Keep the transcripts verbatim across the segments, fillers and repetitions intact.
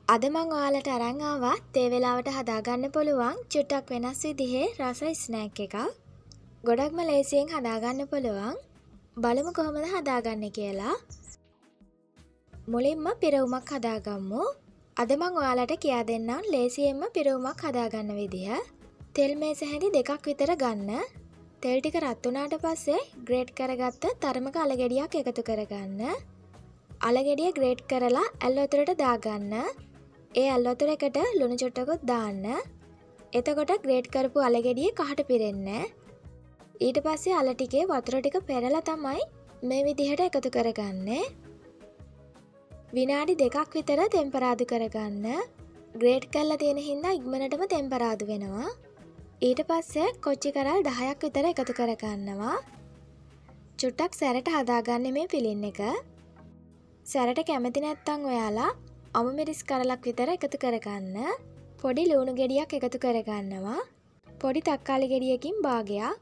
අද මං ඔයාලට අරන් ආවා තේ වෙලාවට හදාගන්න පුළුවන් චුට්ටක් වෙනස් විදිහේ රස ස්නැක් එකක්. ගොඩක්ම ලේසියෙන් හදාගන්න පුළුවන්. බලමු කොහොමද හදාගන්නේ කියලා. මුලින්ම පිරවුමක් හදාගමු. අද මං ඔයාලට කියා දෙන්නම් ලේසියෙන්ම පිරවුමක් හදාගන්න විදිහ. තෙල් මේස හැඳි දෙකක් විතර ගන්න. තෙල් ටික රත් වුණාට පස්සේ ග්‍රේට් කරගත්ත තරමක අල ගෙඩියක් එකතු කරගන්න. අල ගෙඩිය ග්‍රේට් කරලා ඇල් වතුරට දාගන්න. ඒ ඇල් වතුර එකට ලුණු චුට්ටකුත් දාන්න. එතකොට ග්‍රේට් කරපු අල ගෙඩිය කහට පිරෙන්නේ. ඊට පස්සේ අල ටිකේ වතුර ටික පෙරලා තමයි මේ විදිහට එකතු කරගන්නේ. විනාඩි දෙකක් විතර ටෙම්පරාදු කරගන්න. ග්‍රේට් කරලා තියෙන හින්දා ඉක්මනටම ටෙම්පරාදු වෙනවා. ඊට පස්සේ කොච්චි කරල් දහයක් විතර එකතු කරගන්නවා. චුට්ටක් සැරට හදාගන්නේ මේ පිළින් එක. සැරට කැමති නැත්තම් ඔයාලා අමු මිරිස් කරලක් විතර එකතු කරගන්න. පොඩි ලුණු ගෙඩියක් එකතු කරගන්නවා. පොඩි තක්කාලි ගෙඩියකින් භාගයක්.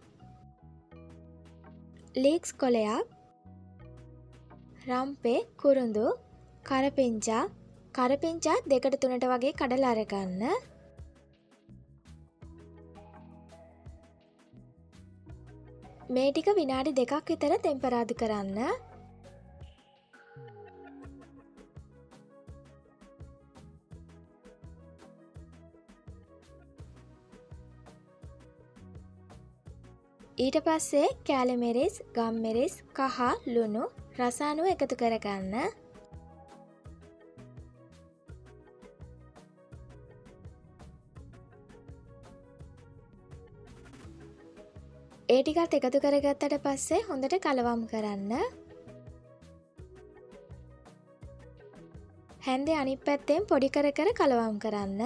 ලීක්ස් කොලයක්. රම්පේ කුරුඳු කරපිංචා කරපිංචා දෙකට තුනට වගේ කඩලා අරගන්න. මේ ටික විනාඩි දෙකක් විතර ටෙම්පරාදු කරන්න. ඊට පස්සේ කෑලි මිරිස්, ගම් මිරිස්, කහ, ලුණු, රසායන එකතු කරගන්න. ඒ ටිකත් එකතු කරගත්තට පස්සේ හොඳට කලවම් කරන්න. හැන්දේ අනිත් පැත්තෙන් පොඩි කර කර කලවම් කරන්න.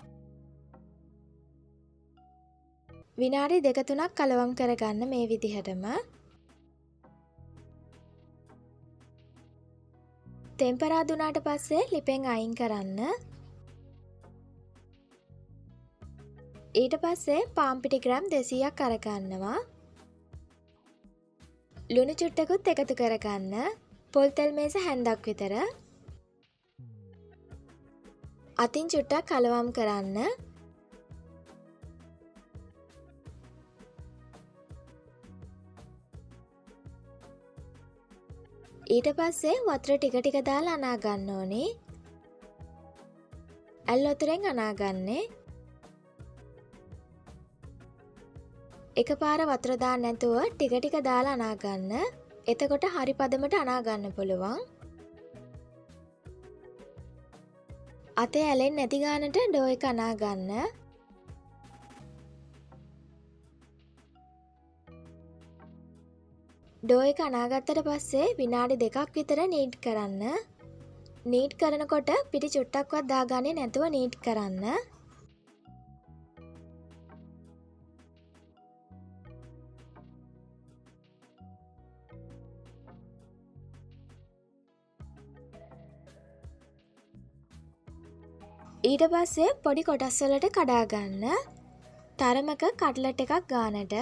විනාඩි දෙක තුනක් කලවම් කරගන්න මේ විදිහටම. ටෙම්පරාදු වුණාට පස්සේ ලිපෙන් අයින් කරන්න. ඊට පස්සේ පාන් පිටි ග්‍රෑම් දෙසීයක් අරගන්නවා. ලුණු චුට්ටකුත් එකතු කරගන්න. පොල් තෙල් මේස හැන්දක් විතර. අතින් චුට්ටක් කලවම් කරන්න. ඊට පස්සේ වතුර ටික ටික දාලා අනා ගන්න ඕනේ. ඇල් වතුරෙන් අනාගන්නේ. එකපාර වතුර දාන්න නැතුව ටික ටික දාලා අනා ගන්න. එතකොට හරි පදමට අනා ගන්න පුළුවන්. අතේ ඇලෙන්නේ නැති ගානට ඩෝ එක අනා ගන්න. ඩෝ එක අනාගත්තට පස්සේ විනාඩි දෙකක් විතර නීට් කරන්න. නීට් කරනකොට පිටි චුට්ටක්වත් දාගන්නේ නැතුව නීට් කරන්න. ඊට පස්සේ පොඩි කොටස් වලට කඩා ගන්න. තරමක කට්ලට් එකක් ගානට.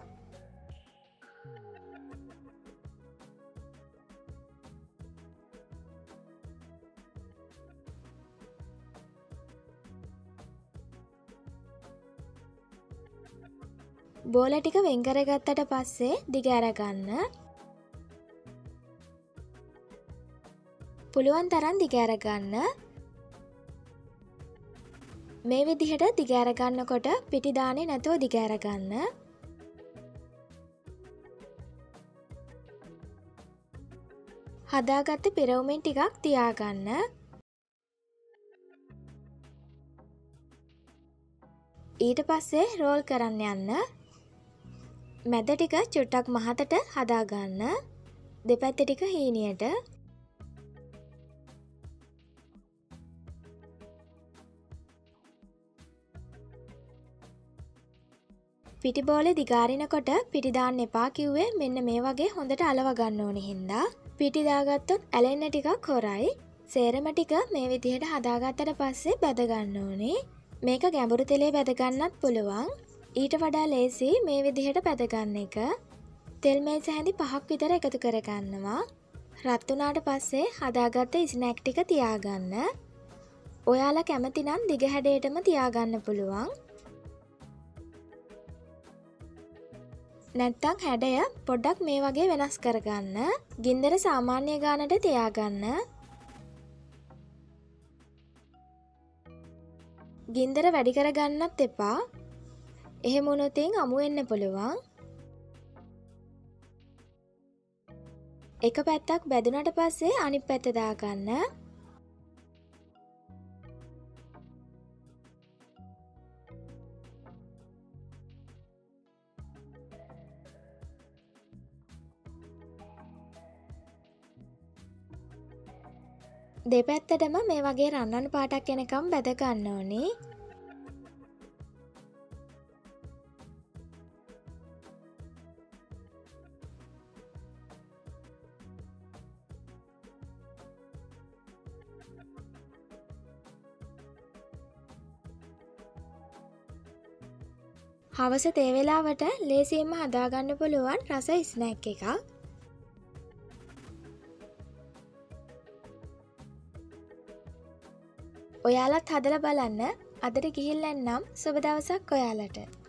බෝල ටික වෙන් කරගත්තට පස්සේ දිග ඇර ගන්න. පුළුවන් තරම් දිග ඇර ගන්න. මේ විදිහට දිග ඇර ගන්නකොට පිටි දාන්නේ නැතුව දිග ඇර ගන්න. හදාගත්ත පිරවුමෙන් ටිකක් තියාගන්න. ඊට පස්සේ රෝල් කරන්න යන්න. මැද ටික චුට්ටක් මහතට හදාගන්න. දෙපැත්ත ටික හීනියට. පිටි බෝලේ දිගාරිනකොට පිටි දාන්න එපා කිව්වේ මෙන්න මේ වගේ හොඳට අලව ගන්න ඕනේ හින්දා. පිටි දාගත්තොත් ඇලෙන්න ටිකක් හොරයි. සේරම ටික මේ විදිහට හදාගත්තට පස්සේ බැද ගන්න ඕනේ. මේක ගැඹුරු තෙලේ බැද ගන්නත් පුළුවන්. ඊට වඩා ලේසි මේ විදිහට බැද ගන්න එක. තෙල් මේස හැඳි පහක් විතර එකතු කරගන්නවා. රත් වුණාට පස්සේ හදාගත්ත ස්නැක් ටික තියාගන්න. ඔයාලා කැමති නම් දිග හැඩයටම තියාගන්න පුළුවන්. නැත්තම් හැඩය පොඩ්ඩක් මේ වගේ වෙනස් කරගන්න. ගින්දර සාමාන්‍ය ගානට තියාගන්න. ගින්දර වැඩි කරගන්නත් එපා. එහෙම වුණොතින් අමු වෙන්න පුළුවන්. එක පැත්තක් බැදුනට පස්සේ අනිත් පැත්ත දාගන්න. දෙපැත්තටම මේ වගේ රන්වන් පාටක් එනකම් බැද ගන්න ඕනේ. හවස තේ වෙලාවට ලේසියෙන්ම හදාගන්න පුළුවන් රස ස්නැක් එකක්. ඔයාලත් හදලා බලන්න. අදට ගිහිල්ලා එන්නම්. සුබ දවසක් ඔයාලට.